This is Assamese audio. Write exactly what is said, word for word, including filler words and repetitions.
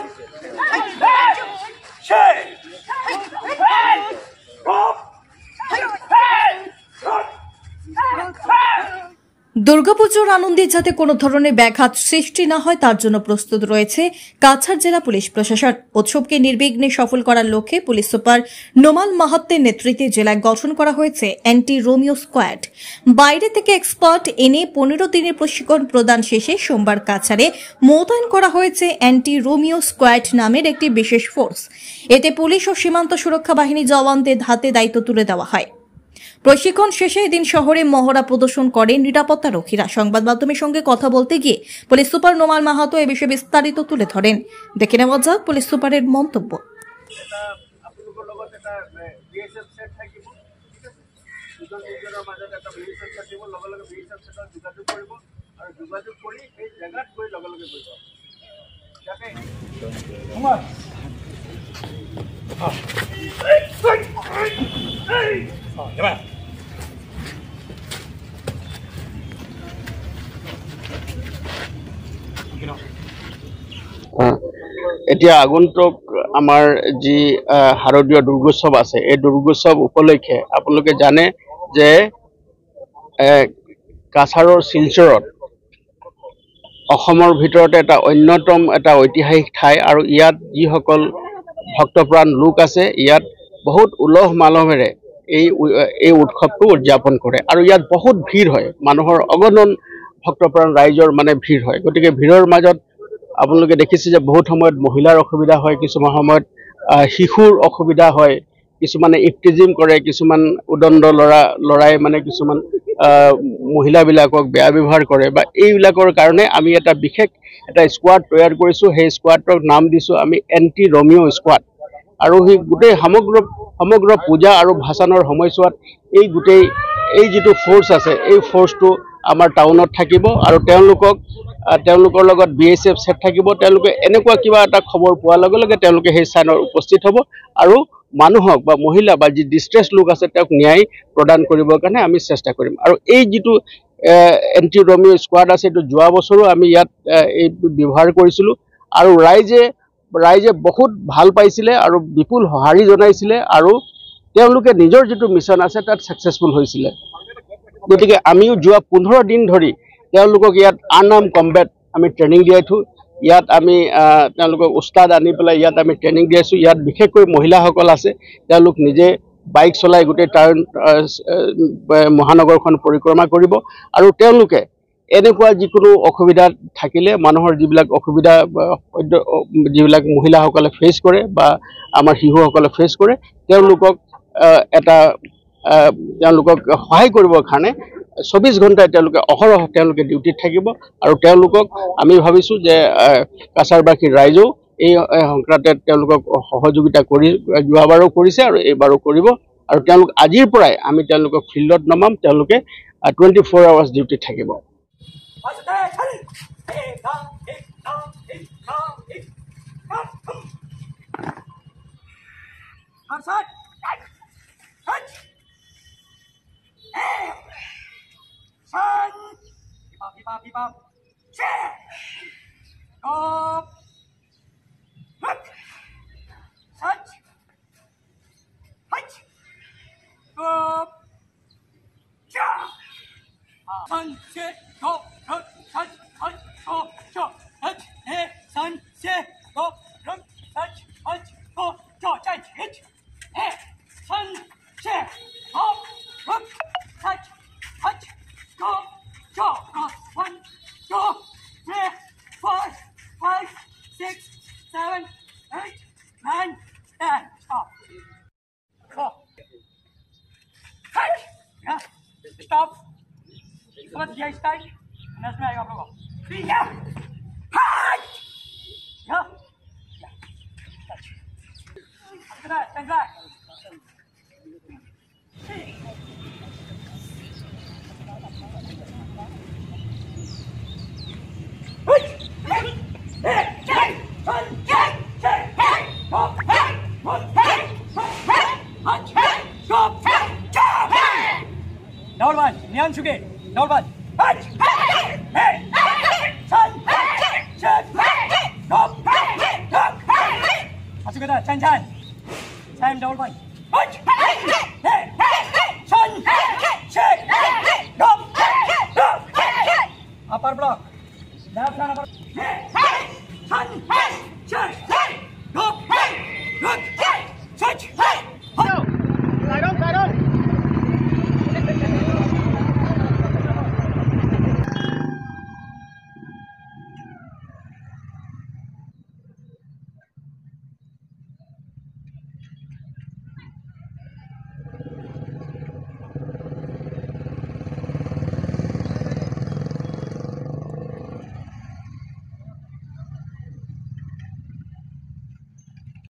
দুর্গাপুজোর আনন্দে যাতে কোনো ধরনের ব্যাঘাত সৃষ্টি না হয় তার জন্য প্রস্তুত রয়েছে কাছাড় জেলা পুলিশ প্রশাসন। উৎসবকে নির্বিঘ্নে সফল করার লক্ষ্যে পুলিশ সুপার নোমাল মাহাত্তের নেতৃত্বে জেলায় গঠন করা হয়েছে অ্যান্টি রোমিও স্কোয়াড। বাইরে থেকে এক্সপার্ট এনে পনেরো দিনের প্রশিক্ষণ প্রদান শেষে সোমবার কাছাড়ে মোতায়েন করা হয়েছে অ্যান্টি রোমিও স্কোয়াড নামের একটি বিশেষ ফোর্স। এতে পুলিশ ও সীমান্ত সুরক্ষা বাহিনী জওয়ানদের হাতে দায়িত্ব তুলে দেওয়া হয়। প্রশিক্ষণ শেষে এদিন শহরে মহড়া প্রদর্শন করেন নিরাপত্তা রক্ষীরা। সংবাদ মাধ্যমের সঙ্গে কথা বলতে গিয়ে পুলিশ সুপার নোমাল মাহাতো এ বিষয়ে বিস্তারিত তুলে ধরেন। দেখে নেওয়া যাক পুলিশ সুপারের মন্তব্য। এতিয়া আগন্তুক আমাৰ যি শাৰদীয় দুৰ্গোৎসৱ আছে, এই দুৰ্গোৎসৱ উপলক্ষে আপোনালোকে জানে যে কাছাৰৰ শিলচৰত অসমৰ ভিতৰতে এটা অন্যতম এটা ঐতিহাসিক ঠাই আৰু ইয়াত যিসকল ভক্তপ্ৰাণ লোক আছে ইয়াত বহুত উলহ মালহেৰে এই এই উৎসৱটো উদযাপন কৰে আৰু ইয়াত বহুত ভিৰ হয়, মানুহৰ অগণন ভক্তপ্ৰাণ ৰাইজৰ মানে ভিৰ হয়। গতিকে ভিৰৰ মাজত আপোনালোকে দেখিছে যে বহুত সময়ত মহিলাৰ অসুবিধা হয়, কিছুমান সময়ত শিশুৰ অসুবিধা হয়, কিছুমানে ইফটিজিম কৰে, কিছুমান উদণ্ড ল'ৰা ল'ৰাই মানে কিছুমান মহিলাবিলাকক বেয়া ব্যৱহাৰ কৰে বা এইবিলাকৰ কাৰণে আমি এটা বিশেষ এটা স্কোৱাড তৈয়াৰ কৰিছোঁ। সেই স্কোৱাডৰ নাম দিছোঁ আমি এণ্টি ৰমিও স্কোৱাড। আৰু সেই গোটেই সমগ্ৰ সমগ্ৰ পূজা আৰু ভাসানৰ সময়ছোৱাত এই গোটেই এই যিটো ফ'ৰ্চ আছে এই ফ'ৰ্চটো আমাৰ টাউনত থাকিব আৰু তেওঁলোকক তেওঁলোকৰ লগত বি এছ এফ ছেট থাকিব। তেওঁলোকে এনেকুৱা কিবা এটা খবৰ পোৱাৰ লগে লগে তেওঁলোকে সেই স্থানত উপস্থিত হ'ব আৰু মানুহক বা মহিলা বা যি ডিষ্ট্ৰেছ লোক আছে তেওঁক ন্যায় প্ৰদান কৰিবৰ কাৰণে আমি চেষ্টা কৰিম। আৰু এই যিটো এণ্টি ৰমিও স্কোৱাড আছে এইটো যোৱা বছৰো আমি ইয়াত এই ব্যৱহাৰ কৰিছিলোঁ আৰু ৰাইজে ৰাইজে বহুত ভাল পাইছিলে আৰু বিপুল সঁহাৰি জনাইছিলে আৰু তেওঁলোকে নিজৰ যিটো মিছন আছে তাত ছাকচেছফুল হৈছিলে। গতিকে আমিও যোৱা পোন্ধৰ দিন ধৰি তেওঁলোকক ইয়াত আনআৰ্ম কম্বেট আমি ট্ৰেইনিং দিয়াইছোঁ। ইয়াত আমি তেওঁলোকক উস্তাদ আনি পেলাই ইয়াত আমি ট্ৰেইনিং দিয়াইছোঁ। ইয়াত বিশেষকৈ মহিলাসকল আছে, তেওঁলোক নিজে বাইক চলাই গোটেই টাউন মহানগৰখন পৰিক্ৰমা কৰিব আৰু তেওঁলোকে এনেকুৱা যিকোনো অসুবিধা থাকিলে মানুহৰ যিবিলাক অসুবিধা যিবিলাক মহিলাসকলে ফেচ কৰে বা আমাৰ শিশুসকলে ফেচ কৰে তেওঁলোকক এটা তেওঁলোকক সহায় কৰিবৰ কাৰণে চৌবিছ ঘণ্টাই তেওঁলোকে অহৰহ তেওঁলোকে ডিউটিত থাকিব আৰু তেওঁলোকক আমি ভাবিছোঁ যে কাছাৰবাসীৰ ৰাইজেও এই সংক্ৰান্তে তেওঁলোকক সহযোগিতা কৰি যোৱাবাৰো কৰিছে আৰু এইবাৰো কৰিব আৰু তেওঁলোক আজিৰ পৰাই আমি তেওঁলোকক ফিল্ডত নমাম। তেওঁলোকে টুৱেণ্টি ফ'ৰ আৱাৰ্ছ ডিউটিত থাকিব। Stop. समझ गया स्टाइल नस में आएगा आप लोगों को। ठीक है हाथ या इतना इतना Number one, Nyan Suge. Number one. Hey! Hey! Son! Hey! Son! Hey! Stop! Hey! Stop! Time, time. Time, double point. Punch. Hey, son. Shake. Drop. Drop. Upper block. Left hand upper. Son.